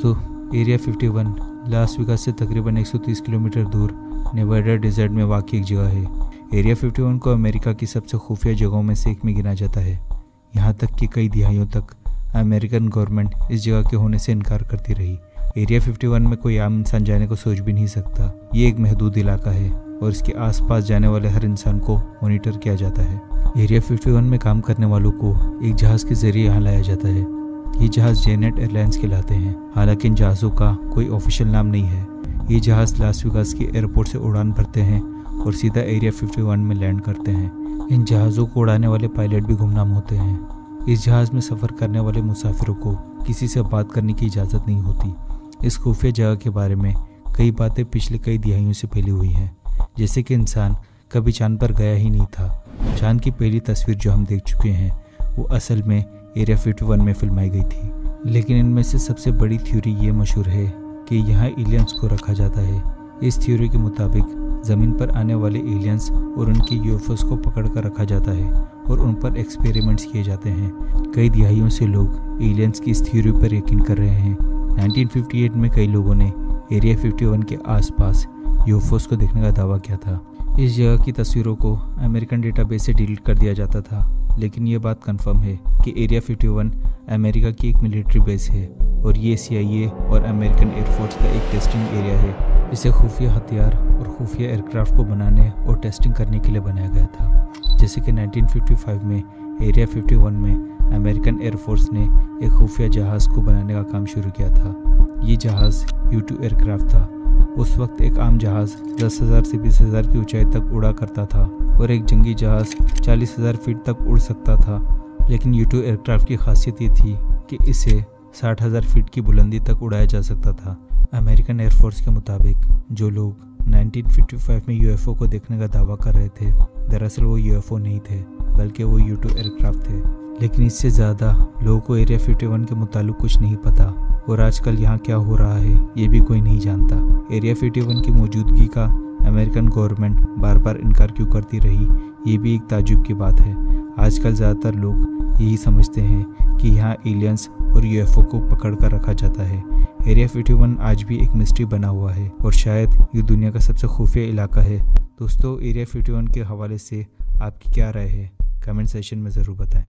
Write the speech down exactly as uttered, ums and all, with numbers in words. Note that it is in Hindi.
दोस्तों, एरिया इक्यावन लास वेगास से तकरीबन एक सौ तीस किलोमीटर दूर नेवाडा डेजर्ट में वाक़ई एक जगह है। एरिया इक्यावन को अमेरिका की सबसे खुफिया जगहों में से एक में गिना जाता है। यहाँ तक कि कई दिहाइयों तक अमेरिकन गवर्नमेंट इस जगह के होने से इनकार करती रही। एरिया इक्यावन में कोई आम इंसान जाने को सोच भी नहीं सकता। ये एक महदूद इलाका है और इसके आसपास जाने वाले हर इंसान को मॉनिटर किया जाता है। एरिया इक्यावन में काम करने वालों को एक जहाज़ के जरिए यहाँ लाया जाता है। ये जहाज़ जेनेट एयरलाइंस कहलाते हैं। हालांकि इन जहाज़ों का कोई ऑफिशियल नाम नहीं है। ये जहाज़ लास वेगास के एयरपोर्ट से उड़ान भरते हैं और सीधा एरिया इक्यावन में लैंड करते हैं। इन जहाज़ों को उड़ाने वाले पायलट भी गुमनाम होते हैं। इस जहाज़ में सफ़र करने वाले मुसाफिरों को किसी से बात करने की इजाज़त नहीं होती। इस खुफिया जगह के बारे में कई बातें पिछले कई दिहाइयों से फैली हुई हैं, जैसे कि इंसान कभी चांद पर गया ही नहीं था। चांद की पहली तस्वीर जो हम देख चुके हैं वो असल में एरिया इक्यावन में फिल्माई गई थी। लेकिन इनमें से सबसे बड़ी थ्योरी ये मशहूर है कि यहाँ एलियंस को रखा जाता है। इस थ्योरी के मुताबिक ज़मीन पर आने वाले एलियंस और उनके यूएफओस को पकड़ कर रखा जाता है और उन पर एक्सपेरिमेंट्स किए जाते हैं। कई दिहाइयों से लोग एलियंस की इस थ्योरी पर यकीन कर रहे हैं। नाइनटीन फिफ्टी एट में कई लोगों ने एरिया इक्यावन के आसपास यूएफओस को देखने का दावा किया था। इस जगह की तस्वीरों को अमेरिकन डेटाबेस से डिलीट कर दिया जाता था, लेकिन ये बात कंफर्म है कि एरिया इक्यावन अमेरिका की एक मिलिट्री बेस है और ये सीआईए और अमेरिकन एयरफोर्स का एक टेस्टिंग एरिया है। इसे खुफिया हथियार और खुफिया एयरक्राफ्ट को बनाने और टेस्टिंग करने के लिए बनाया गया था। जैसे कि नाइनटीन फिफ्टी फाइव में एरिया इक्यावन में अमेरिकन एयरफोर्स ने एक खुफिया जहाज़ को बनाने का काम शुरू किया था। ये जहाज़ यू टू एयरक्राफ्ट था। उस वक्त एक आम जहाज़ दस हज़ार से बीस हज़ार की ऊंचाई तक उड़ा करता था और एक जंगी जहाज़ चालीस हज़ार फीट तक उड़ सकता था। लेकिन यू टू एयरक्राफ्ट की खासियत ये थी कि इसे साठ हज़ार फीट की बुलंदी तक उड़ाया जा सकता था। अमेरिकन एयरफोर्स के मुताबिक जो लोग नाइनटीन फिफ्टी फाइव में यूएफओ को देखने का दावा कर रहे थे, दरअसल वो यूएफओ नहीं थे, बल्कि वो यू टू एयरक्राफ्ट थे। लेकिन इससे ज़्यादा लोगों को एरिया इक्यावन के मुताबिक कुछ नहीं पता और आजकल यहाँ क्या हो रहा है ये भी कोई नहीं जानता। एरिया इक्यावन की मौजूदगी का अमेरिकन गवर्नमेंट बार बार इनकार क्यों करती रही, ये भी एक ताज्जुब की बात है। आजकल ज़्यादातर लोग यही समझते हैं कि यहाँ एलियंस और यूएफओ को पकड़ कर रखा जाता है। एरिया इक्यावन आज भी एक मिस्ट्री बना हुआ है और शायद ये दुनिया का सबसे खुफिया इलाका है। दोस्तों, एरिया इक्यावन के हवाले से आपकी क्या राय है, कमेंट सेशन में ज़रूर बताएं।